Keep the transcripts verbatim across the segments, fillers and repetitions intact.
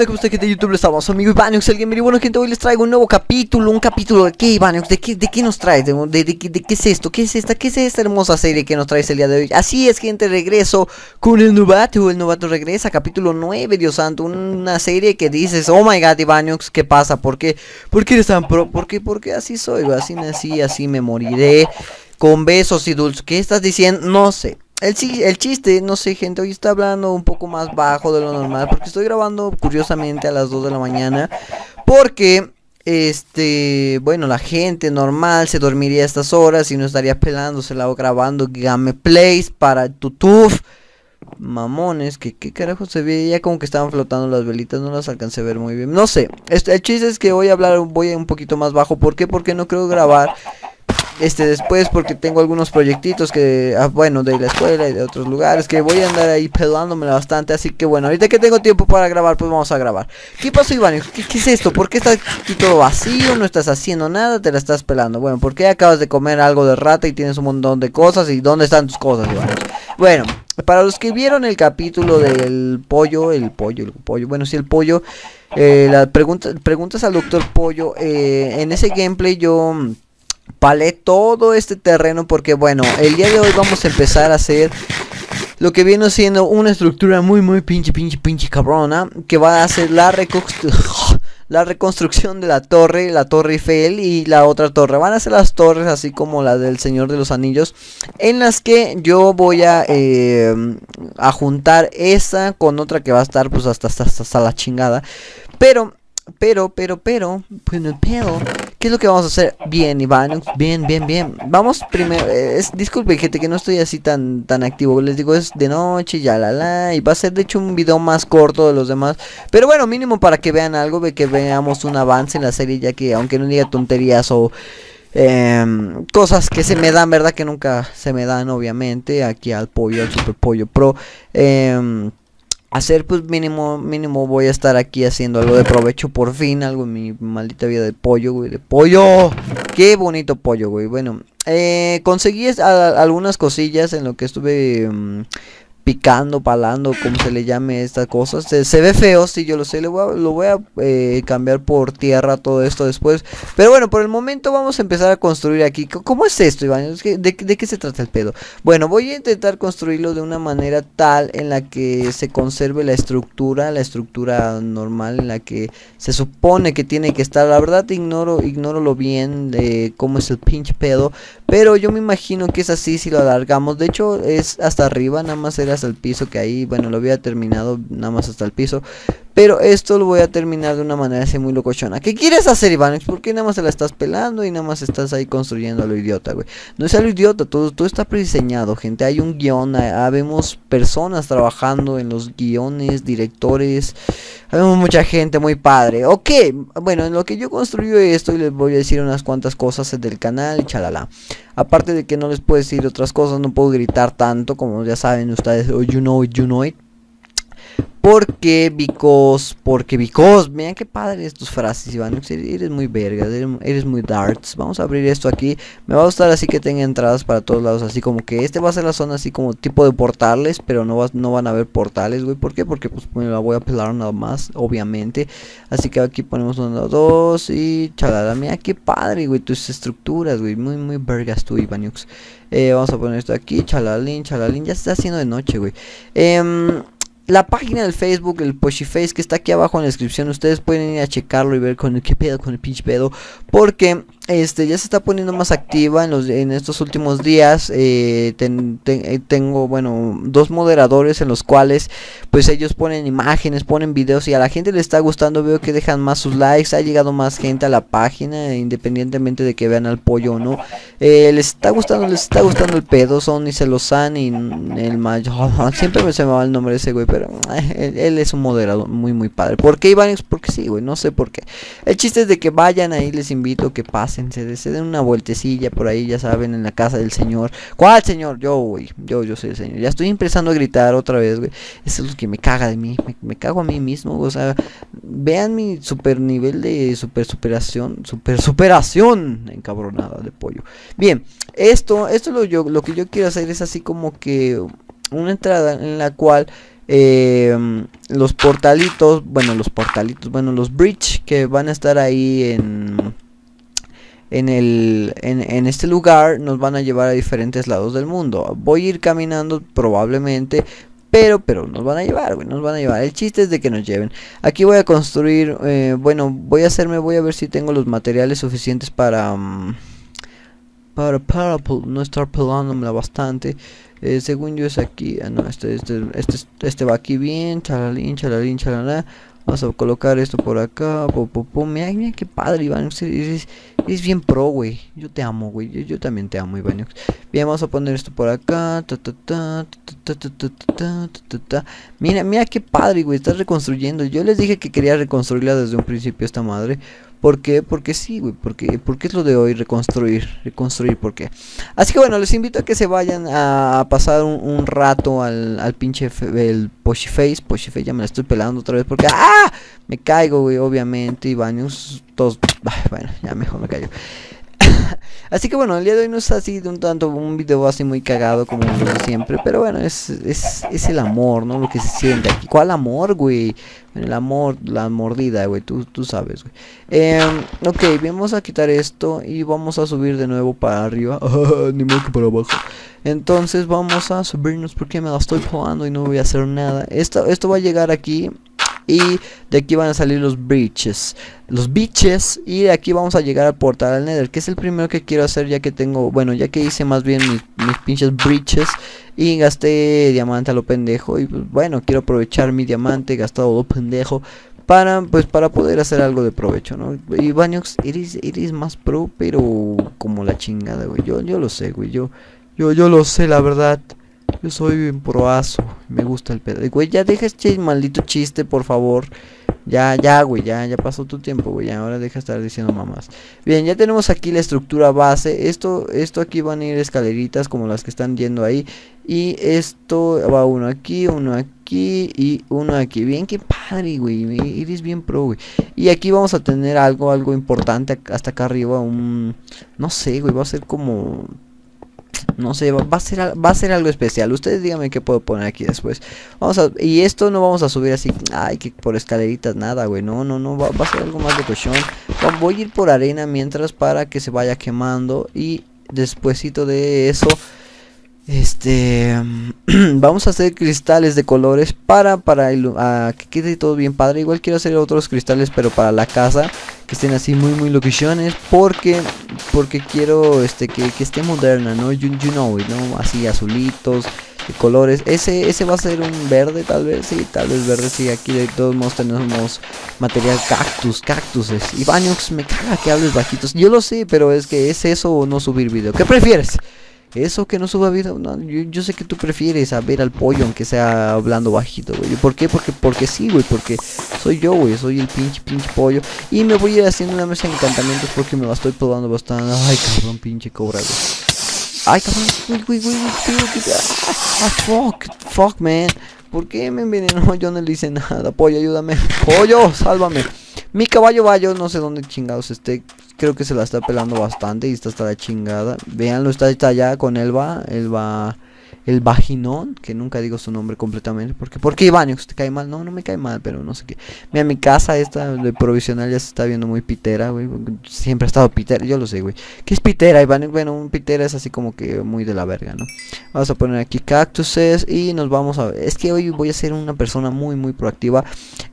onda? ¿Cómo está, gente de YouTube? Estamos amigos Ivanox, el gamer. Y bueno, gente, hoy les traigo un nuevo capítulo. Un capítulo de qué, Ivanox, ¿de qué, de qué nos traes? ¿De, de, de, de qué es esto? ¿Qué es esta? ¿Qué es esta hermosa serie que nos traes el día de hoy? Así es, gente, regreso con el novato. El novato regresa, capítulo nueve, Dios santo. Una serie que dices, oh my god, Ivanox, ¿qué pasa? ¿Por qué? ¿Por qué eres tan pro? ¿Por qué? Porque así soy, así nací, así me moriré. Con besos y dulces. ¿Qué estás diciendo? No sé. El, el chiste, no sé, gente, hoy está hablando un poco más bajo de lo normal porque estoy grabando curiosamente a las dos de la mañana. Porque, este, bueno, la gente normal se dormiría a estas horas y no estaría pelándosela o grabando gameplays para YouTube. Mamones, que qué carajo se veía como que estaban flotando las velitas, no las alcancé a ver muy bien. No sé, este, el chiste es que voy a hablar, voy un poquito más bajo. ¿Por qué? Porque no creo grabar Este después porque tengo algunos proyectitos que, ah, bueno, de la escuela y de otros lugares que voy a andar ahí pelándomela bastante. Así que bueno, ahorita que tengo tiempo para grabar, pues vamos a grabar. ¿Qué pasó, Iván? ¿Qué, qué es esto? ¿Por qué está aquí todo vacío? No estás haciendo nada, te la estás pelando. Bueno, ¿por qué acabas de comer algo de rata y tienes un montón de cosas? ¿Y dónde están tus cosas, Iván? Bueno, para los que vieron el capítulo del pollo, el pollo, el pollo, bueno, sí, el pollo, eh, la pregunta, preguntas al doctor Pollo, eh, en ese gameplay yo palé todo este terreno porque, bueno, el día de hoy vamos a empezar a hacer lo que viene siendo una estructura muy, muy pinche, pinche, pinche cabrona, que va a hacer la reconstrucción. La reconstrucción de la torre, la torre Eiffel y la otra torre. Van a ser las torres así como la del Señor de los Anillos, en las que yo voy a, eh, a juntar esa con otra que va a estar pues hasta, hasta, hasta la chingada. Pero, pero, pero, pero, pero, pero, ¿qué es lo que vamos a hacer? Bien, Iván, bien, bien, bien. Vamos primero, eh, es, disculpen, gente, que no estoy así tan tan activo. Les digo, es de noche, ya la la. Y va a ser de hecho un video más corto de los demás. Pero bueno, mínimo para que vean algo, de que veamos un avance en la serie. Ya que aunque no diga tonterías o eh, cosas que se me dan, verdad que nunca se me dan, obviamente. Aquí al pollo, al Super Pollo Pro. Eh... Hacer pues mínimo, mínimo voy a estar aquí haciendo algo de provecho por fin, algo en mi maldita vida de pollo, güey, de pollo. Qué bonito pollo, güey. Bueno, eh, conseguí a, algunas cosillas en lo que estuve um, picando, palando, como se le llame estas cosas. Se, se ve feo, sí, yo lo sé, lo voy a, lo voy a eh, cambiar por tierra todo esto después. Pero bueno, por el momento vamos a empezar a construir aquí. ¿Cómo es esto, Iván? ¿Es que, de, ¿De qué se trata el pedo? Bueno, voy a intentar construirlo de una manera tal en la que se conserve la estructura, la estructura normal en la que se supone que tiene que estar. La verdad ignoro, ignoro lo bien de cómo es el pinche pedo, pero yo me imagino que es así si lo alargamos. De hecho es hasta arriba, nada más era hasta el piso, que ahí, bueno, lo había terminado nada más hasta el piso. Pero esto lo voy a terminar de una manera así muy locochona. ¿Qué quieres hacer, Iván? ¿Por qué nada más te la estás pelando y nada más estás ahí construyendo a lo idiota, güey? No es a lo idiota, todo, todo está prediseñado, gente. Hay un guión, habemos personas trabajando en los guiones, directores. Habemos mucha gente muy padre. Ok, bueno, en lo que yo construyo esto y les voy a decir unas cuantas cosas del canal y chalala. Aparte de que no les puedo decir otras cosas, no puedo gritar tanto, como ya saben ustedes. Oh, you know it, you know it. Porque, because, porque, because, vean qué padre tus frases, Iván, eres muy verga, eres, eres muy darts. Vamos a abrir esto aquí, me va a gustar así que tenga entradas para todos lados, así como que este va a ser la zona así como tipo de portales, pero no, va, no van a haber portales, güey. ¿Por qué? Porque pues me la voy a pelar nada más, obviamente. Así que aquí ponemos uno, dos y chalala, mira qué padre, güey, tus estructuras, güey, muy, muy vergas tú, Ivaniux. Eh, vamos a poner esto aquí, chalalín, chalalín, ya se está haciendo de noche, güey. Eh... La página del Facebook, el Poshiface, que está aquí abajo en la descripción, ustedes pueden ir a checarlo y ver con el qué pedo, con el pinche pedo, porque este ya se está poniendo más activa en los en estos últimos días. eh, ten, ten, eh, tengo, bueno, dos moderadores en los cuales pues ellos ponen imágenes, ponen videos y a la gente le está gustando. Veo que dejan más sus likes, ha llegado más gente a la página, independientemente de que vean al pollo o no. Eh, les está gustando, les está gustando el pedo. Son y Celosan y el mayo, oh, siempre me se me va el nombre de ese güey, pero eh, él, él es un moderador muy muy padre. ¿Por qué, Iván? Porque sí, güey, no sé por qué. El chiste es de que vayan ahí, les invito que pasen, se, se den una vueltecilla por ahí, ya saben, en la casa del señor. ¿Cuál señor? Yo, güey, yo, yo soy el señor. Ya estoy empezando a gritar otra vez, güey. Eso es lo que me caga de mí, me, me cago a mí mismo, o sea, vean mi super nivel de super superación, super superación encabronada de pollo. Bien, esto, esto lo, yo, lo que yo quiero hacer es así como que una entrada en la cual eh, los portalitos, bueno, los portalitos, bueno, los bridge que van a estar ahí en... En, el, en, en este lugar nos van a llevar a diferentes lados del mundo. Voy a ir caminando probablemente, pero pero nos van a llevar, güey, nos van a llevar. El chiste es de que nos lleven. Aquí voy a construir, eh, bueno, voy a hacerme, voy a ver si tengo los materiales suficientes para... Um, para, para no estar pelándomela bastante. Eh, según yo es aquí, ah, no, este, este, este, este va aquí bien, chalalín, chalalín, chalala. Vamos a colocar esto por acá, pum, pum, pum. Mira, mira qué padre, Iván. Eres, eres bien pro, güey. Yo te amo, güey. Yo, yo también te amo, Iván. Bien, vamos a poner esto por acá. Ta, ta, ta, ta, ta, ta, ta, ta, ta, ta. Mira, mira qué padre, güey. Estás reconstruyendo. Yo les dije que quería reconstruirla desde un principio esta madre. ¿Por qué? Porque sí, güey. Porque, porque es lo de hoy, reconstruir. Reconstruir, ¿por qué? Así que bueno, les invito a que se vayan a pasar un, un rato al, al pinche el Poshiface. Poshiface, ya me la estoy pelando otra vez porque ¡ah! Me caigo, güey, obviamente. Y Vanius, todos. Bueno, ya mejor me callo. Así que bueno, el día de hoy no es así de un tanto un video así muy cagado como siempre, pero bueno, es, es, es el amor, ¿no? Lo que se siente aquí. ¿Cuál amor, güey? El amor, la mordida, güey, tú, tú sabes, güey. Eh, ok, vamos a quitar esto y vamos a subir de nuevo para arriba. Ni modo que para abajo. Entonces vamos a subirnos porque me la estoy jugando y no voy a hacer nada. Esto, esto va a llegar aquí. Y de aquí van a salir los breaches, los biches. Y de aquí vamos a llegar al portal al Nether, que es el primero que quiero hacer, ya que tengo, bueno, ya que hice más bien mis, mis pinches breaches y gasté diamante a lo pendejo. Y pues bueno, quiero aprovechar mi diamante gastado a lo pendejo para, pues, para poder hacer algo de provecho, ¿no? Y Vaniox, eres, eres más pro, pero como la chingada, güey. Yo, yo lo sé, güey, yo, yo, yo lo sé, la verdad. Yo soy bien proazo, me gusta el pedo. Güey, ya deja este maldito chiste, por favor. Ya, ya, güey, ya, ya pasó tu tiempo, güey. Ahora deja de estar diciendo mamás. Bien, ya tenemos aquí la estructura base. Esto, esto aquí van a ir escaleritas como las que están yendo ahí. Y esto va uno aquí, uno aquí y uno aquí. Bien, qué padre, güey. Eres bien pro, güey. Y aquí vamos a tener algo, algo importante hasta acá arriba. Un, no sé, güey, va a ser como... No sé, va, va a ser va a ser algo especial. Ustedes díganme qué puedo poner aquí después. Vamos a y esto no vamos a subir así, ay, que por escaleritas nada, güey. No, no, no, va, va a ser algo más de cochón. Voy a ir por arena mientras para que se vaya quemando y despuesito de eso este vamos a hacer cristales de colores para para a, que quede todo bien padre. Igual quiero hacer otros cristales pero para la casa, que estén así muy muy locaciones, porque porque quiero este que, que esté moderna, no, you, you know it, no, así azulitos de colores. Ese ese va a ser un verde, tal vez, sí, tal vez verde, sí. Aquí de todos modos tenemos material cactus, cactuses. Y Vaniox, me caga que hables bajitos. Yo lo sé, pero es que es eso o no subir video. ¿Qué prefieres? Eso que no suba video, no, yo, yo sé que tú prefieres a ver al pollo aunque sea hablando bajito, güey. ¿Por qué? Porque, porque sí, güey, porque soy yo, güey, soy el pinche, pinche pollo. Y me voy a ir haciendo una mesa de encantamientos porque me la estoy probando bastante. Ay, cabrón, pinche cobra, güey. Ay, cabrón, güey, güey, güey, güey, ah, fuck, fuck, man. ¿Por qué me envenenó? Yo no le hice nada, pollo, ayúdame. Pollo, sálvame. Mi caballo Bayo, no sé dónde chingados esté. Creo que se la está pelando bastante y está hasta la chingada. Veanlo, está, está allá con Elba. Elba. El vaginón, que nunca digo su nombre completamente. Porque, ¿por qué Vaniox? ¿Te cae mal? No, no me cae mal, pero no sé qué. Mira, mi casa esta de provisional ya se está viendo muy pitera, güey. Siempre ha estado pitera, yo lo sé, güey. ¿Qué es pitera, Iván? Bueno, un pitera es así como que muy de la verga, ¿no? Vamos a poner aquí cactuses y nos vamos a... Es que hoy voy a ser una persona muy, muy proactiva.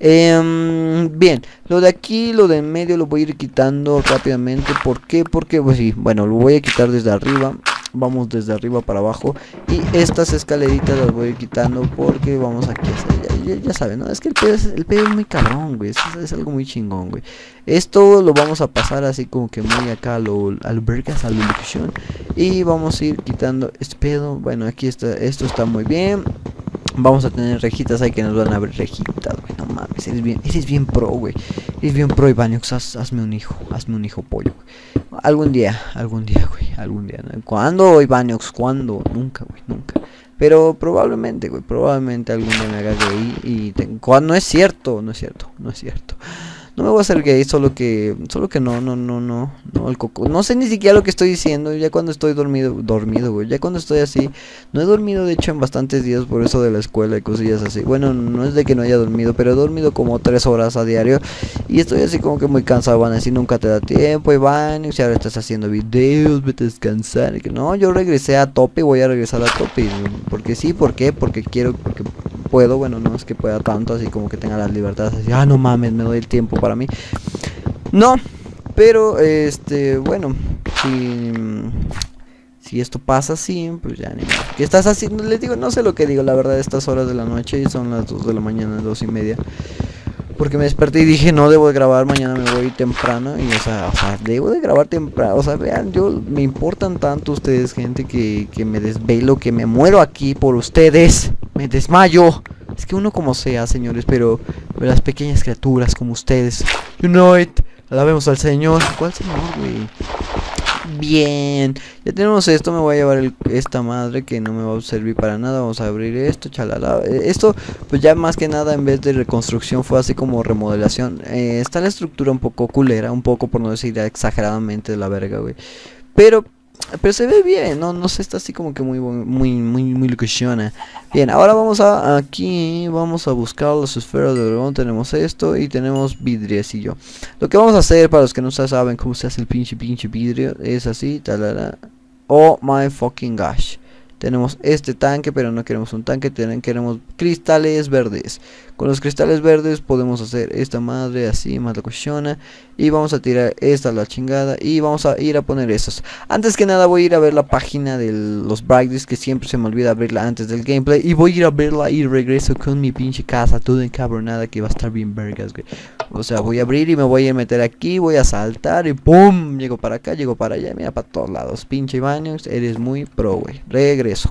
Eh, bien, lo de aquí, lo de en medio lo voy a ir quitando rápidamente. ¿Por qué? Porque, pues sí, bueno, lo voy a quitar desde arriba. Vamos desde arriba para abajo. Y estas escaleritas las voy a ir quitando porque vamos aquí. Ya, ya, ya saben, ¿no? Es que el pedo es, el pedo es muy cabrón, güey. Es, es algo muy chingón, güey. Esto lo vamos a pasar así como que muy acá a lo, a lo vergas, a la ilusión. Y vamos a ir quitando este pedo. Bueno, aquí está, esto está muy bien. Vamos a tener rejitas ahí que nos van a ver rejitas, güey. No mames, eres bien, eres bien pro, güey. Eres bien pro, Ivániox. Haz, hazme un hijo, hazme un hijo pollo, güey. Algún día, algún día, güey. Algún día, ¿no? ¿Cuándo, Ivániox? ¿Cuándo? Nunca, güey, nunca. Pero probablemente, güey, probablemente algún día me haga gay y tengo... No es cierto, no es cierto, no es cierto. No me voy a hacer gay, solo que, solo que no, no, no, no, no, el coco. No sé ni siquiera lo que estoy diciendo, ya cuando estoy dormido, dormido, güey, ya cuando estoy así. No he dormido, de hecho, en bastantes días por eso de la escuela y cosillas así. Bueno, no es de que no haya dormido, pero he dormido como tres horas a diario. Y estoy así como que muy cansado, van a decir, nunca te da tiempo, Iván, y si ahora estás haciendo videos, vete a descansar. Y que no, yo regresé a tope y voy a regresar a tope. Porque sí, ¿por qué? Porque quiero, porque puedo, bueno, no es que pueda tanto, así como que tenga las libertades, así, ah, no mames, me doy el tiempo para mí. No, pero, este, bueno, si, si esto pasa así, pues ya ni modo. ¿Qué estás haciendo? Les digo, no sé lo que digo, la verdad, estas horas de la noche, y son las dos de la mañana, dos y media. Porque me desperté y dije, no debo de grabar, mañana me voy temprano. Y o sea, o sea, debo de grabar temprano. O sea, vean, yo me importan tanto ustedes, gente, que, que me desvelo, que me muero aquí por ustedes. Me desmayo. Es que uno como sea, señores, pero, pero las pequeñas criaturas como ustedes. You know it. Alabemos al Señor. ¿Cuál Señor, güey? Bien, ya tenemos esto, me voy a llevar el, esta madre que no me va a servir para nada. Vamos a abrir esto, chalala. Esto, pues ya más que nada, en vez de reconstrucción, fue así como remodelación. eh, Está la estructura un poco culera, un poco, por no decir exageradamente, de la verga, güey. Pero, pero se ve bien, no, no sé, está así como que muy, muy, muy, muy locuciona. Bien, ahora vamos a, aquí, vamos a buscar las esferas de dragón. Tenemos esto y tenemos vidriecillo. Lo que vamos a hacer, para los que no saben cómo se hace el pinche pinche vidrio, es así, talala. Oh my fucking gosh. Tenemos este tanque, pero no queremos un tanque, tenemos, queremos cristales verdes. Con los cristales verdes podemos hacer esta madre así, más la cuestiona. Y vamos a tirar esta a la chingada. Y vamos a ir a poner esos. Antes que nada voy a ir a ver la página de los Brightest, que siempre se me olvida abrirla antes del gameplay. Y voy a ir a verla y regreso con mi pinche casa toda encabronada, que va a estar bien vergas, güey. O sea, voy a abrir y me voy a meter aquí, voy a saltar y ¡pum! Llego para acá, llego para allá, mira, para todos lados. Pinche Ivanius, eres muy pro, güey. Regreso.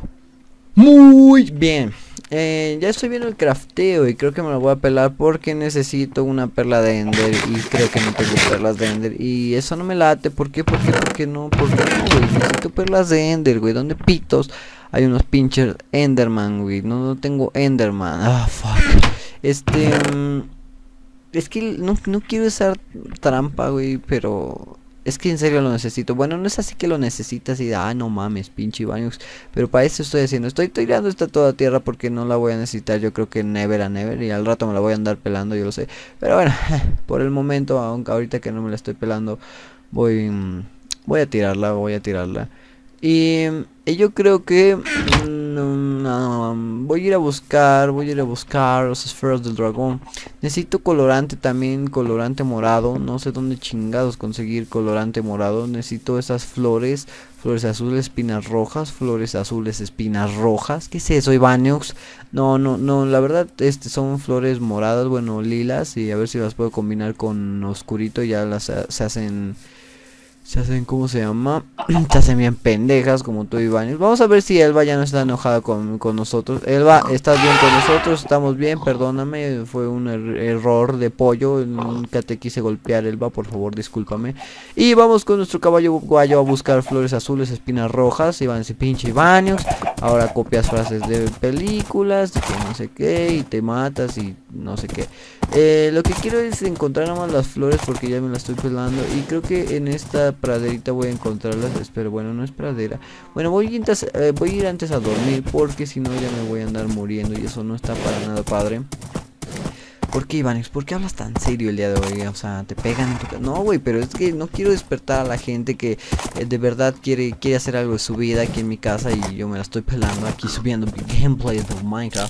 Muy bien. Eh, ya estoy viendo el crafteo y creo que me lo voy a pelar porque necesito una perla de Ender y creo que no tengo perlas de Ender y eso no me late. ¿Por qué? ¿Por qué? ¿Por qué no? ¿Por qué no, güey? Necesito perlas de Ender, güey. ¿Dónde pitos hay unos pinches Enderman, güey? No, no tengo Enderman. Ah, fuck. Este... Um, es que no, no quiero usar trampa, güey, pero... es que en serio lo necesito. Bueno, no es así que lo necesitas y de, ah, no mames, pinche Ivanius. Pero para eso estoy haciendo. Estoy tirando esta toda tierra porque no la voy a necesitar. Yo creo que never a never. Y al rato me la voy a andar pelando, yo lo sé. Pero bueno, por el momento, aunque ahorita que no me la estoy pelando, voy, voy a tirarla, voy a tirarla. Y, y yo creo que mm, no, voy a ir a buscar, voy a ir a buscar los esferas del dragón. Necesito colorante también, colorante morado. No sé dónde chingados conseguir colorante morado. Necesito esas flores, flores azules, espinas rojas, flores azules, espinas rojas. ¿Qué es eso, Ivanius? No, no, no, la verdad, este son flores moradas, bueno, lilas. Y a ver si las puedo combinar con oscurito y ya las se hacen... Se hacen, ¿cómo se llama? Se hacen bien pendejas como tú, Iván. Vamos a ver si Elba ya no está enojada con, con nosotros. Elba, ¿estás bien con nosotros? Estamos bien, perdóname. Fue un er error de pollo. Nunca te quise golpear, Elba, por favor, discúlpame. Y vamos con nuestro caballo guayo a buscar flores azules, espinas rojas. Iván, si pinche Ivanius. Ahora copias frases de películas, de que no sé qué, y te matas y no sé qué. Eh, lo que quiero es encontrar nada más las flores porque ya me las estoy pelando. Y creo que en esta praderita voy a encontrarlas. Espero, bueno, no es pradera. Bueno, voy a, ir, eh, voy a ir antes a dormir porque si no ya me voy a andar muriendo y eso no está para nada padre. ¿Por qué, Ivánix? ¿Por qué hablas tan serio el día de hoy? O sea, te pegan en tu casa. No, güey, pero es que no quiero despertar a la gente que eh, de verdad quiere, quiere hacer algo de su vida aquí en mi casa y yo me la estoy pelando aquí subiendo gameplay de Minecraft.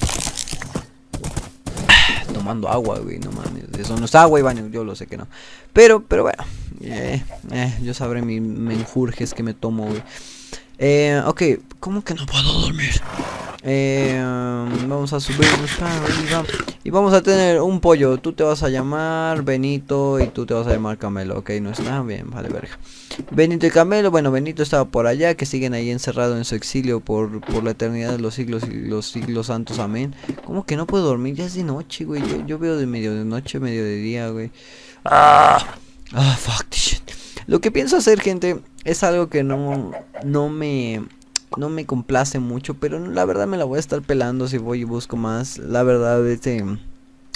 Tomando agua, güey, no mames. Eso no es agua, Iván, yo lo sé que no. Pero, pero bueno, eh, eh, yo sabré mis menjurjes que me tomo, güey. Eh, ok, ¿cómo que no puedo dormir? Eh, um, vamos a subirnos para arriba y vamos a tener un pollo. Tú te vas a llamar Benito y tú te vas a llamar Camelo. Ok, no está bien, vale, verga. Benito y Camelo, bueno, Benito estaba por allá, que siguen ahí encerrados en su exilio por, por la eternidad de los siglos y los siglos santos, amén. ¿Cómo que no puedo dormir? Ya es de noche, güey. Yo, yo veo de medio de noche, medio de día, güey. Ah, ah, fuck this shit. Lo que pienso hacer, gente, es algo que no, no me... no me complace mucho, pero la verdad me la voy a estar pelando si voy y busco más. La verdad, este...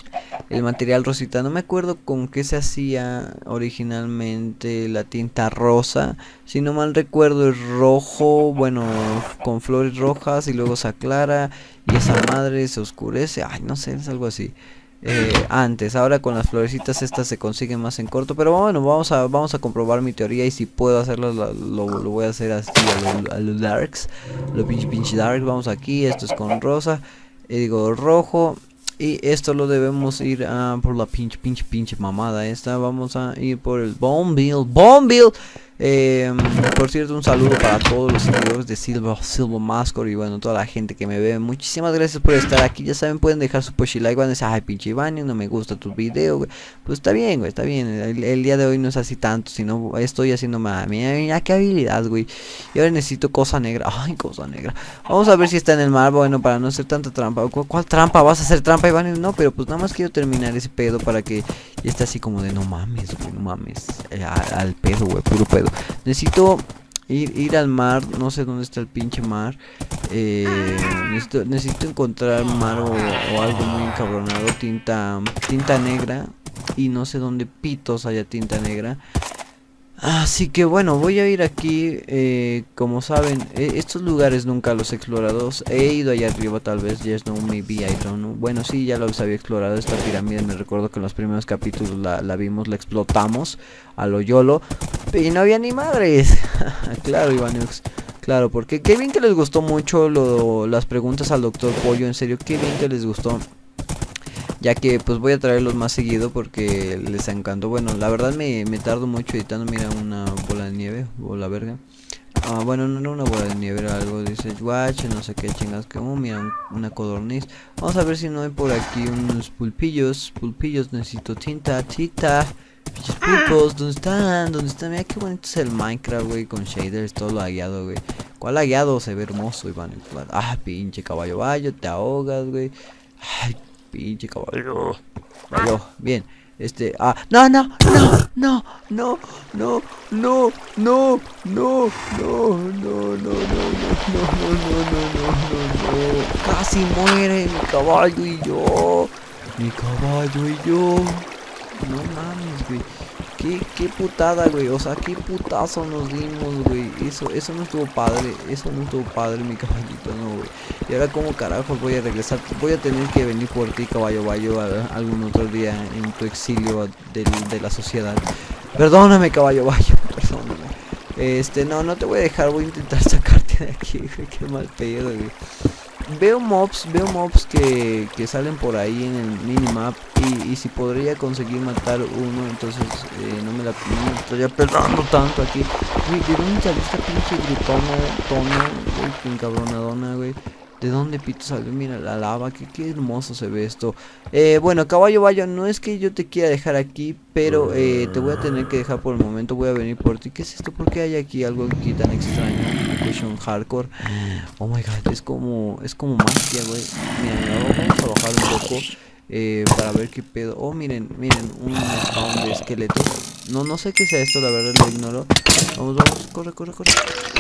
el material rosita. No me acuerdo con qué se hacía originalmente la tinta rosa. Si no mal recuerdo es rojo, bueno, con flores rojas y luego se aclara y esa madre se oscurece. Ay, no sé, es algo así. Eh, antes, ahora con las florecitas estas se consiguen más en corto, pero bueno, vamos a vamos a comprobar mi teoría y si puedo hacerlo lo, lo, lo voy a hacer así a los lo darks, lo pinche pinche dark. Vamos aquí, esto es con rosa, eh, digo rojo. Y esto lo debemos ir uh, por la pinche, pinche, pinche mamada esta. Vamos a ir por el Bombville. Bombville. Eh, por cierto, un saludo para todos los seguidores de Silver, Silver Mascot y bueno, toda la gente que me ve. Muchísimas gracias por estar aquí. Ya saben, pueden dejar su push like. Van a decir, ay, pinche Iván, no me gusta tu video, güey. Pues está bien, güey, está bien. El, el día de hoy no es así tanto, sino estoy haciendo más. Mira, mira qué habilidad, güey. Y ahora necesito cosa negra. Ay, cosa negra. Vamos a ver si está en el mar. Bueno, para no hacer tanta trampa. ¿Cuál, cuál trampa? ¿Vas a hacer trampa, Iván? No, pero pues nada más quiero terminar ese pedo para que ya esté así como de no mames, güey, no mames. Eh, al, al pedo, güey, puro pedo. Necesito ir, ir al mar, no sé dónde está el pinche mar. Eh, necesito, necesito encontrar mar o, o algo muy encabronado, tinta, tinta negra. Y no sé dónde pitos haya tinta negra. Así que bueno, voy a ir aquí, eh, como saben, eh, estos lugares nunca los he explorado. He ido allá arriba tal vez, yes, no, maybe, I don't know. Bueno, sí, ya los había explorado, esta pirámide me recuerdo que en los primeros capítulos la, la vimos, la explotamos a lo YOLO. Y no había ni madres. Claro, Ivanux, claro, porque qué bien que les gustó mucho lo, las preguntas al doctor Pollo, en serio, qué bien que les gustó. Ya que pues voy a traerlos más seguido porque les encantó. Bueno, la verdad me, me tardo mucho editando. Mira, una bola de nieve, bola verga. Ah, bueno, no era una bola de nieve, era algo, dice watch, no sé qué chingas que. Oh, mira, un, una codorniz. Vamos a ver si no hay por aquí unos pulpillos. Pulpillos, necesito tinta, tinta. Pinches pulpos, ¿dónde están? ¿Dónde están? Mira qué bonito es el Minecraft, güey, con shaders, todo lagueado, güey. ¿Cuál lagueado? Se ve hermoso, Iván. Ah, pinche caballo bayo, te ahogas, güey. Ay, pinche caballo. Caballo. Bien. Este. Ah. No, no, no, no, no, no, no, no, no, no, no, no, no, no, no, no, no, no. Casi muere mi caballo y yo. Mi caballo y yo. No mames, güey. Qué, qué putada, güey. O sea, qué putazo nos dimos, güey. Eso, eso no estuvo padre. Eso no estuvo padre, mi caballito, no, güey. Y ahora, ¿cómo carajos voy a regresar? Voy a tener que venir por ti, caballo bayo, algún otro día en tu exilio de, de la sociedad. Perdóname, caballo bayo. Perdóname. Este, no, no te voy a dejar. Voy a intentar sacarte de aquí, güey. Qué mal pedo, güey. Veo mobs, veo mobs que, que salen por ahí en el minimap y, y si podría conseguir matar uno, entonces eh, no me la no me estoy apelando tanto aquí. Güey, ¿de dónde salió esta pinche gritona, tono, güey, encabronadona, güey? ¿De dónde pito salió? Mira la lava, que qué hermoso se ve esto. Eh, bueno, caballo bayo, no es que yo te quiera dejar aquí, pero eh, te voy a tener que dejar por el momento. Voy a venir por ti. ¿Qué es esto? ¿Por qué hay aquí algo aquí tan extraño? Question hardcore. Oh my god, es como, es como magia, güey. Mira, vamos a bajar un poco eh, para ver qué pedo. Oh, miren, miren, un spawn de esqueletos. No, no sé qué sea esto, la verdad lo ignoro. Vamos, vamos, corre, corre, corre.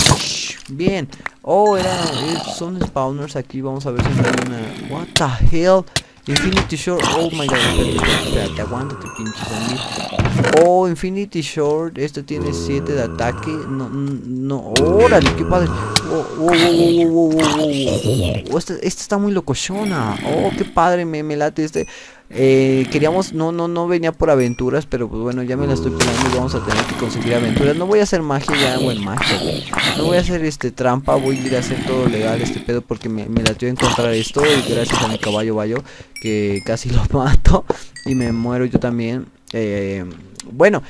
Bien. Oh, era, son spawners aquí. Vamos a ver si no hay una. What the hell? Infinity Short. Oh my god. Espérate, espérate, aguántate, pinche zombie. Oh, Infinity Short. Este tiene siete de ataque. No, no. Órale, qué padre. Oh, oh, oh, oh, oh, oh, oh, oh. Este, este está muy locochona. Oh, qué padre, me, me late este. Eh, queríamos, no, no, no venía por aventuras, pero pues bueno, ya me la estoy pelando y vamos a tener que conseguir aventuras. No voy a hacer magia ya, bueno, magia, güey. No voy a hacer este trampa, voy a ir a hacer todo legal este pedo porque me, me latió encontrar esto y gracias a mi caballo bayo que casi lo mato y me muero yo también. Eh, bueno.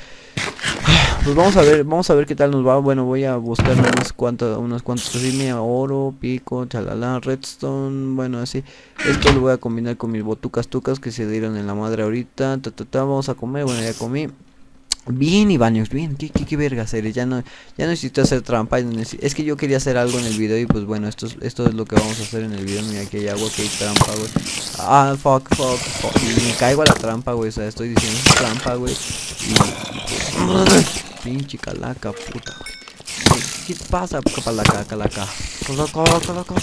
Pues vamos a ver, vamos a ver qué tal nos va. Bueno, voy a buscar unas cuantas, unas cuantas cosas, oro, pico, chalala, redstone, bueno, así. Esto lo voy a combinar con mis botucas tucas que se dieron en la madre ahorita. Ta, ta, ta, vamos a comer, bueno, ya comí. Bien, Ivanius, bien, qué, qué, qué vergas eres, ya no, ya no necesito hacer trampa, es que yo quería hacer algo en el video y pues bueno, esto es, esto es lo que vamos a hacer en el video. Mira, aquí hay agua, aquí hay trampa, güey. Ah, fuck, fuck, fuck, y me caigo a la trampa, güey, o sea, estoy diciendo trampa, güey. Y... pinche calaca, puta, güey. ¿Qué pasa, calaca, calaca? coloca, coloca, coloca.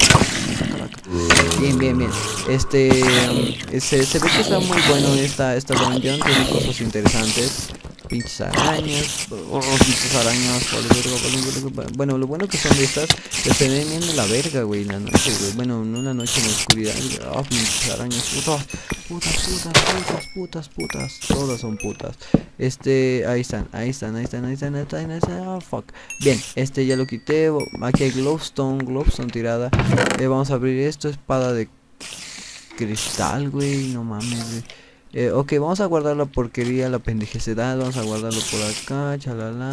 Bien, bien, bien. Este, um, se, se ve que está muy bueno esta, esta dungeon, tiene cosas interesantes. Pinches arañas, oh, pinches arañas, vale, verga, vale, verga. Bueno, lo bueno que son de estas, que se ven bien de la verga, güey, en la noche, güey. Bueno, no en la noche, en la oscuridad. Ah, oh, pinches arañas, putas, putas, putas, putas, putas, putas. Todas son putas. Este, ahí están, ahí están, ahí están, ahí están, ahí están, ahí están. Ah, fuck. Bien, este ya lo quité. Aquí hay glowstone, glowstone tirada. Eh, vamos a abrir esto, espada de cristal, güey, no mames, güey. Eh, ok, vamos a guardar la porquería, la pendejecidad, vamos a guardarlo por acá, chalala,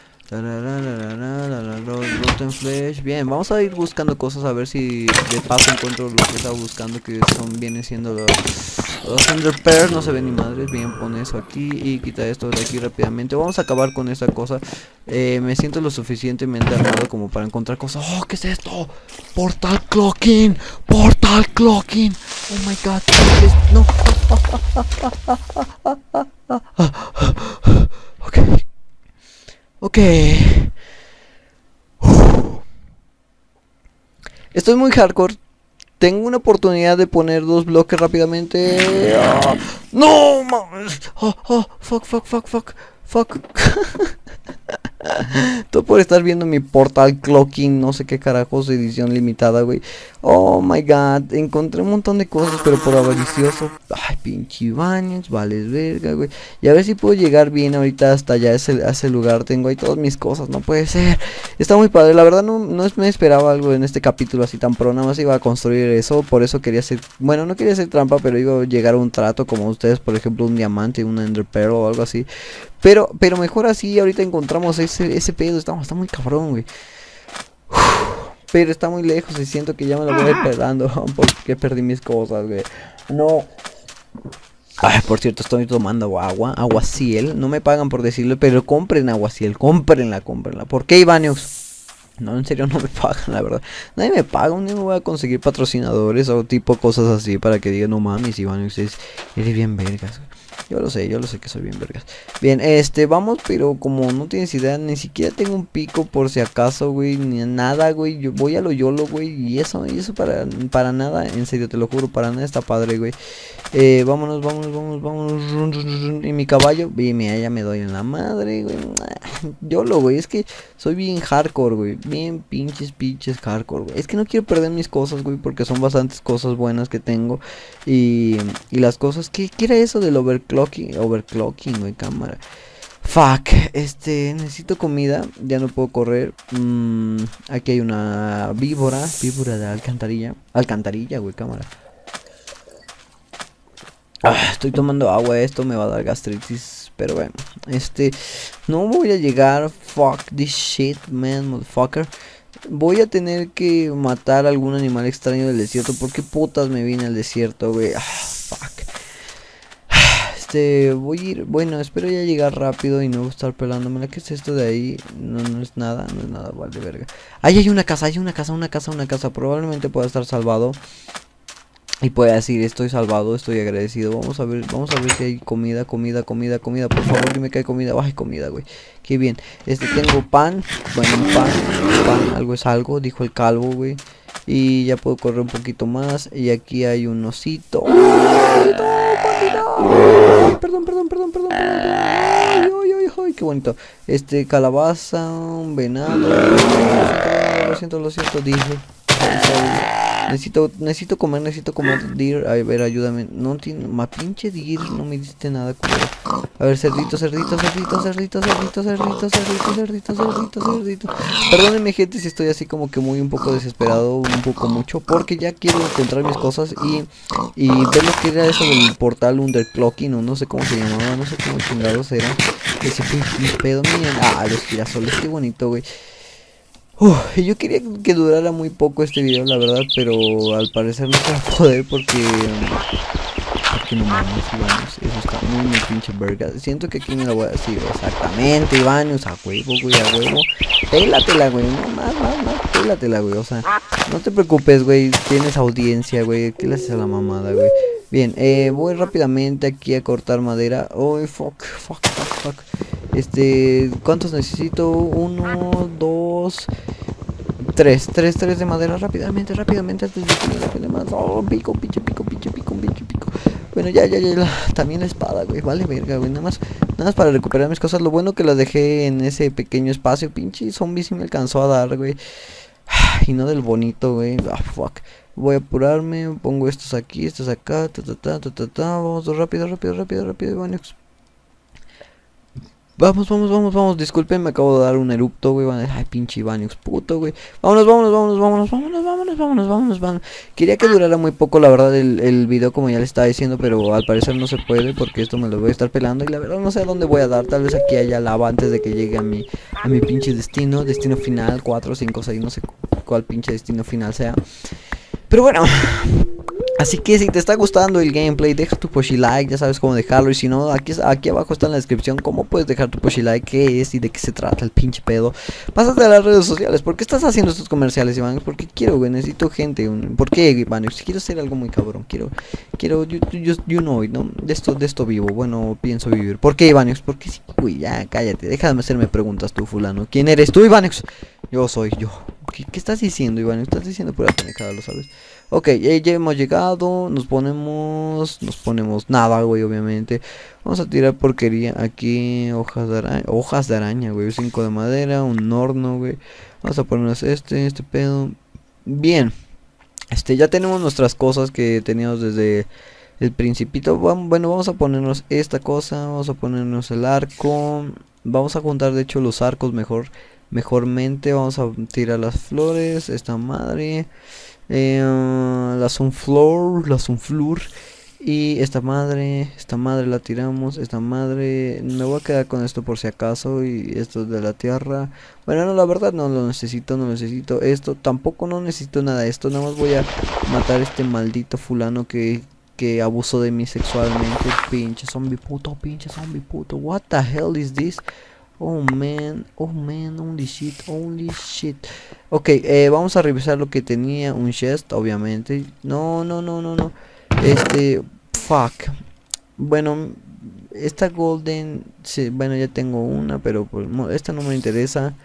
rotten flesh. Bien, vamos a ir buscando cosas a ver si de paso encuentro lo que estaba buscando, que son, vienen siendo los, los Ender Pearls, no se ven ni madres. Bien, pon eso aquí y quita esto de aquí rápidamente. Vamos a acabar con esta cosa. Eh, me siento lo suficientemente armado como para encontrar cosas. Oh, ¿qué es esto? Portal clocking, portal clocking. Oh my god, ¿qué es? No. Ok. Ok. Uf. Estoy muy hardcore. Tengo una oportunidad de poner dos bloques rápidamente. Oh, no, mames. Oh, oh, fuck, fuck, fuck, fuck, fuck. Todo por estar viendo mi portal clocking, no sé qué carajos, edición limitada, güey. Oh my god, encontré un montón de cosas, pero por avaricioso. Ay, pinche baños, vales verga, güey. Y a ver si puedo llegar bien ahorita hasta allá, a ese, a ese lugar. Tengo ahí todas mis cosas, no puede ser. Está muy padre, la verdad no, no me esperaba algo en este capítulo así tan pro. Nada más iba a construir eso, por eso quería hacer, bueno, no quería hacer trampa, pero iba a llegar a un trato como ustedes, por ejemplo, un diamante, un ender pearl o algo así. Pero, pero mejor así, ahorita encontramos ese, ese pedo, está, está muy cabrón, güey. Pero está muy lejos y siento que ya me lo voy a ir perdando porque perdí mis cosas, güey. No. Ay, por cierto, estoy tomando agua, aguaciel. No me pagan por decirlo, pero compren aguaciel, cómprenla, cómprenla. ¿Por qué, Ivanius? No, en serio no me pagan, la verdad. Nadie me paga, un día me voy a conseguir patrocinadores o tipo cosas así para que digan, no mames, Ivanius, eres, eres bien vergas, güey. Yo lo sé, yo lo sé que soy bien vergas. Bien, este, vamos, pero como no tienes idea, ni siquiera tengo un pico por si acaso, güey, ni nada, güey. Yo voy a lo YOLO, güey, y eso, y eso para, para nada, en serio, te lo juro, para nada está padre, güey. Eh, vámonos, vámonos, vámonos, vámonos. Y mi caballo, bien, mira, ya me doy en la madre, güey. YOLO, güey, es que soy bien hardcore, güey. Bien pinches, pinches hardcore, güey. Es que no quiero perder mis cosas, güey, porque son bastantes cosas buenas que tengo. Y, y las cosas, ¿qué, qué era eso del overclocking? Overclocking, güey, cámara. Fuck, este, necesito comida, ya no puedo correr. Mm, aquí hay una víbora, víbora de alcantarilla. Alcantarilla, güey, cámara. Ah, estoy tomando agua, esto me va a dar gastritis. Pero bueno, este, no voy a llegar. Fuck this shit, man, motherfucker. Voy a tener que matar a algún animal extraño del desierto. ¿Por qué putas me vine al desierto, güey? Ah, fuck. Este, voy a ir, bueno, espero ya llegar rápido y no estar pelándomela. ¿Qué es esto de ahí? No, no es nada, no es nada, vale, verga. Ahí hay una casa, hay una casa, una casa, una casa. Probablemente pueda estar salvado. Y puede decir, estoy salvado, estoy agradecido. Vamos a ver, vamos a ver si hay comida, comida, comida, comida. Por favor, dime que hay comida. Ay, comida, güey. Qué bien. Este, tengo pan. Bueno, un pan, un pan, algo es algo, dijo el calvo, güey. Y ya puedo correr un poquito más. Y aquí hay un osito. ¡Ay, no, perdón, perdón, perdón, perdón, perdón, ay, ay, ay, ay, qué bonito. Este, calabaza, un venado. Lo siento, lo siento, dije. Necesito, necesito comer, necesito comer, Deer. A ver, ayúdame. No tiene, ma pinche Deer, no me diste nada, culero. A ver, cerdito, cerdito, cerdito, cerdito, cerdito, cerdito, cerdito, cerdito, cerdito, cerdito. Perdónenme, gente, si estoy así como que muy un poco desesperado, un poco mucho, porque ya quiero encontrar mis cosas y, y ver lo que era eso del portal underclocking, o no sé cómo se llamaba, no sé cómo chingados era. Ese fue mi pedo, miren. Ah, los girasoles, qué bonito, güey. Uf, yo quería que durara muy poco este video, la verdad, pero al parecer no se va a poder porque... Porque no mames, Ivanius, eso está muy, muy pinche verga. Siento que aquí me lo voy a decir exactamente, Ivanius, a huevo, güey, a huevo. Pélatela, güey, no, más, más, más, pélatela, güey, o sea, no te preocupes, güey, tienes audiencia, güey, ¿qué le haces a la mamada, güey? Bien, eh, voy rápidamente aquí a cortar madera. Oh, fuck, fuck, fuck, fuck. Este, ¿cuántos necesito? Uno, dos, Tres, tres, tres de madera, rápidamente, rápidamente, antes de que me la pele más. Oh, pico, pinche, pico, pinche, pico, pinche, pico. Bueno, ya, ya, ya, la, también la espada, güey, vale verga, güey, nada más, nada más para recuperar mis cosas. Lo bueno que las dejé en ese pequeño espacio, pinche zombie sí me alcanzó a dar, güey. Y no del bonito, güey, ah, fuck. Voy a apurarme, pongo estos aquí, estos acá, ta, ta, ta, ta, ta, ta. Vamos rápido, rápido, rápido, rápido, Vanix. Vamos, vamos, vamos, vamos, disculpen, me acabo de dar un erupto, güey. Ay, pinche Ivanius, puto, güey. Vámonos, vámonos, vámonos, vámonos, vámonos, vámonos, vámonos, vámonos, vámonos. Quería que durara muy poco, la verdad, el, el video, como ya le estaba diciendo, pero al parecer no se puede porque esto me lo voy a estar pelando. Y la verdad no sé a dónde voy a dar, tal vez aquí haya lava antes de que llegue a mi, a mi pinche destino. Destino final, cuatro, cinco, seis, no sé cuál pinche destino final sea. Pero bueno... Así que si te está gustando el gameplay, deja tu push like, ya sabes cómo dejarlo. Y si no, aquí, aquí abajo está en la descripción cómo puedes dejar tu push like, qué es y de qué se trata el pinche pedo. Pásate a las redes sociales. ¿Por qué estás haciendo estos comerciales, Iván? Porque quiero, güey, necesito gente. Un... ¿Por qué, Iván? Si quiero hacer algo muy cabrón, quiero, quiero, you, you, you know, ¿no? De esto, de esto vivo, bueno, pienso vivir. ¿Por qué, Iván? Porque sí, güey, ya, cállate, déjame hacerme preguntas tú, fulano. ¿Quién eres tú, Iván? Yo soy yo. ¿Qué, qué estás diciendo, Iván? Estás diciendo pura pendejada, lo sabes. Ok, ya, ya hemos llegado. Nos ponemos. Nos ponemos nada, güey, obviamente. Vamos a tirar porquería aquí. Hojas de araña. Hojas de araña, güey. Cinco de madera. Un horno, güey. Vamos a ponernos este, este pedo. Bien. Este, ya tenemos nuestras cosas que teníamos desde el principito. Bueno, vamos a ponernos esta cosa. Vamos a ponernos el arco. Vamos a juntar, de hecho, los arcos mejor. Mejormente. Vamos a tirar las flores. Esta madre. Eh, la sunflower, la sunflower. Y esta madre, esta madre la tiramos. Esta madre, me voy a quedar con esto por si acaso. Y esto de la tierra. Bueno, no, la verdad no lo necesito, no necesito esto. Tampoco no necesito nada de esto. Nada más voy a matar a este maldito fulano que, que abusó de mí sexualmente. Pinche zombie puto, pinche zombie puto. What the hell is this? Oh man, oh man, only shit, only shit. Ok, eh, vamos a revisar lo que tenía. Un chest, obviamente. No, no, no, no, no. Este, fuck. Bueno, esta golden, sí, bueno, ya tengo una, pero pues, esta no me interesa.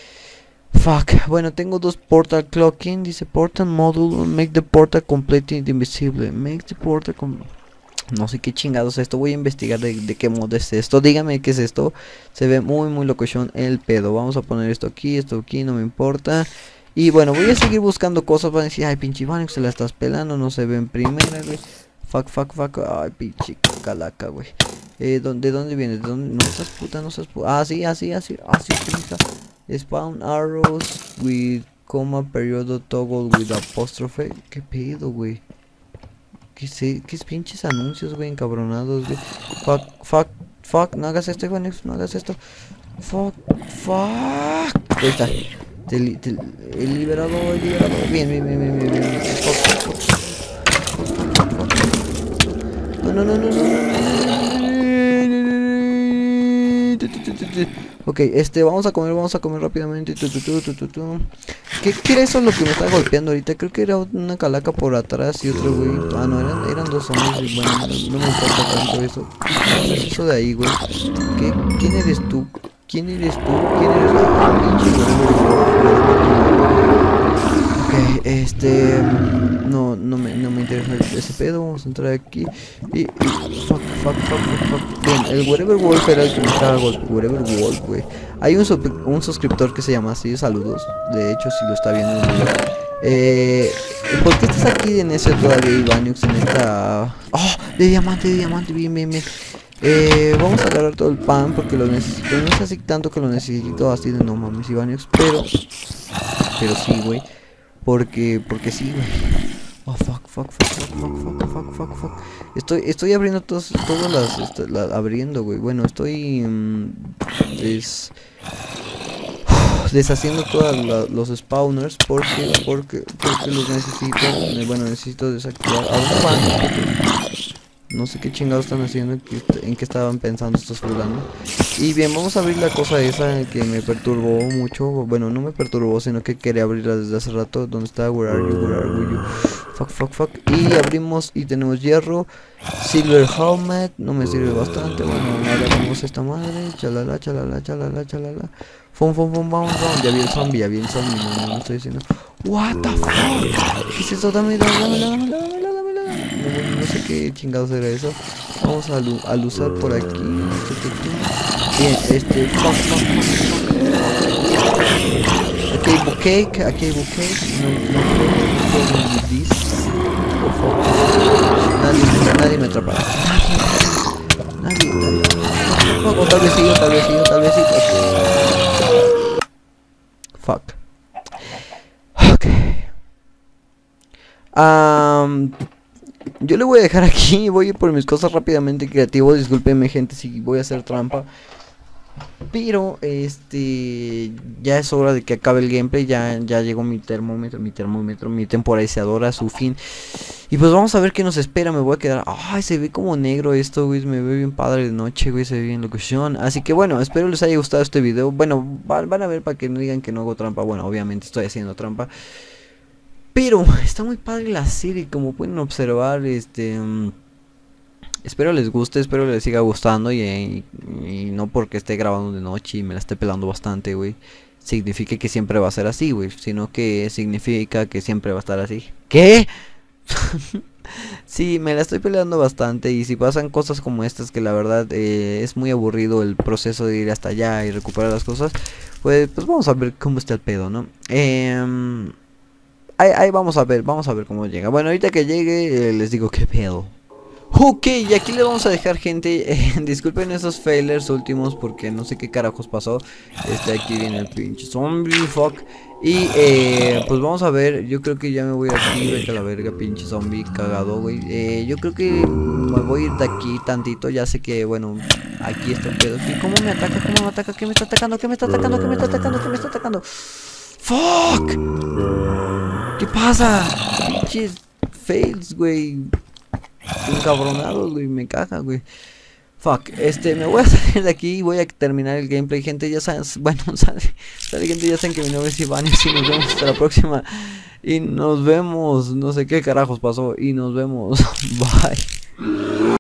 Fuck, bueno, tengo dos portal clocking. Dice portal module, make the portal completely invisible. Make the portal completely... No sé qué chingados es esto, voy a investigar de, de qué modo es esto. Dígame qué es esto. Se ve muy muy locochón el pedo. Vamos a poner esto aquí, esto aquí, no me importa. Y bueno, voy a seguir buscando cosas. Van a decir, ay pinche Iván, se la estás pelando, no se ve en primera, güey. Fuck, fuck, fuck, ay pinche calaca, güey. Eh, ¿de dónde viene? ¿De dónde? No estás puta, no estás puta. Ah, sí, así, así, así, pinta. Spawn arrows with coma, periodo, toggle with apostrophe. ¿Qué pedo, güey? ¿Qué sé? ¿Qué es pinches anuncios, güey? Encabronados, güey. Fuck, fuck, fuck. No hagas esto, Iván. No hagas esto. Fuck, fuck. Ahí está. Te, te, el liberador, el liberador. Bien, bien, bien, bien, bien, bien. Fuck, fuck, fuck. No, no, no, no, no. Ok, este, vamos a comer, vamos a comer rápidamente. Tu, tu, tu, tu, tu, tu. ¿Qué, ¿Qué era eso lo que me está golpeando ahorita? Creo que era una calaca por atrás y otro güey. Ah, no, eran, eran dos hombres y bueno, no, no me importa tanto eso. ¿Qué es eso de ahí, güey? ¿Qué? ¿Quién eres tú? ¿Quién eres tú? ¿Quién eres tú? Ok, este... No, no me, no me interesa ese pedo. Vamos a entrar aquí. Y... y fuck, fuck, fuck, fuck, fuck. Bien, el Wherever Wolf era el que me estaba golpeando. Wherever Wolf, güey. Hay un, un suscriptor que se llama así, saludos. De hecho, si lo está viendo. Eh... ¿Por qué estás aquí en ese todavía, Ivaniux? En esta... Oh, de diamante, de diamante, bien, bien, bien. Eh, vamos a agarrar todo el pan porque lo necesito. No es así tanto que lo necesito así de no mames, Ivaniux. Pero... Pero sí, güey. Porque, porque sí, güey. Oh, fuck, fuck, fuck, fuck, fuck, fuck, fuck, fuck, fuck. Estoy, estoy abriendo todas, todas las, esto, la, abriendo, güey. Bueno, estoy um, des, deshaciendo todos los spawners porque, porque, porque los necesito. Eh, bueno, necesito desactivar. ¿A dónde van? No sé qué chingados están haciendo, en qué estaban pensando estos fulanos. Y bien, vamos a abrir la cosa esa que me perturbó mucho. Bueno, no me perturbó, sino que quería abrirla desde hace rato. ¿Dónde está? Where are you? Where are you? Fuck, fuck, fuck. Y abrimos y tenemos hierro. Silver helmet. No me sirve bastante. Bueno, agarramos esta madre. Chalala, chalala, chalala, chalala. Fum, fum, fum, vamos, vamos. Ya vi el zombie, ya vi el zombie. No, no, no estoy diciendo. What the fuck. ¿Qué es eso? Dame, dame, dame, dame, dame, dame, dame, dame. No, no sé qué chingados era eso. Vamos a, a usar por aquí. Bien, este. Fuck, fuck, fuck, fuck. Aquí hay bouquet, aquí hay bouquet. No, no puedo with this. Por favor. Nadie, nadie me atrapa. Nadie, nadie. Fuck, o tal vez sí, o tal vez sí, o tal vez sí. Fuck. Ok. Um, yo le voy a dejar aquí. Voy a ir por mis cosas rápidamente creativo. Discúlpenme, gente, si voy a hacer trampa. Pero este ya es hora de que acabe el gameplay. Ya, ya llegó mi termómetro, mi termómetro, mi temporizador a su fin. Y pues vamos a ver qué nos espera. Me voy a quedar. Ay, se ve como negro esto, güey. Me ve bien padre de noche, güey. Se ve bien locución. Así que bueno, espero les haya gustado este video. Bueno, van, van a ver para que no digan que no hago trampa. Bueno, obviamente estoy haciendo trampa. Pero está muy padre la serie. Como pueden observar, este... Um, espero les guste, espero les siga gustando y, y, y no porque esté grabando de noche y me la esté pelando bastante, güey, significa que siempre va a ser así, güey, sino que significa que siempre va a estar así. ¿Qué? Sí, me la estoy peleando bastante y si pasan cosas como estas que la verdad eh, es muy aburrido el proceso de ir hasta allá y recuperar las cosas, pues, pues vamos a ver cómo está el pedo, ¿no? Eh... Ahí, ahí vamos a ver, vamos a ver cómo llega. Bueno, ahorita que llegue eh, les digo qué pedo. Ok, y aquí le vamos a dejar, gente. eh, Disculpen esos failers últimos porque no sé qué carajos pasó. Este, aquí viene el pinche zombie, fuck. Y eh, pues vamos a ver, yo creo que ya me voy aquí, vete a la verga, pinche zombie cagado, güey. eh, Yo creo que me voy a ir de aquí tantito, ya sé que, bueno, aquí está el pedo. ¿Y cómo me ataca? ¿Cómo me ataca? ¿Qué me está atacando? ¿Qué me está atacando? ¿Qué me está atacando? ¿Qué me está atacando? ¡Fuck! ¿Qué pasa? Pinches fails, güey. Encabronados, güey, me caga, güey. Fuck, este, me voy a salir de aquí y voy a terminar el gameplay, gente, ya saben, bueno, sale, sale gente, ya saben que mi nombre es Iván y así nos vemos hasta la próxima. Y nos vemos, no sé qué carajos pasó, y nos vemos, bye.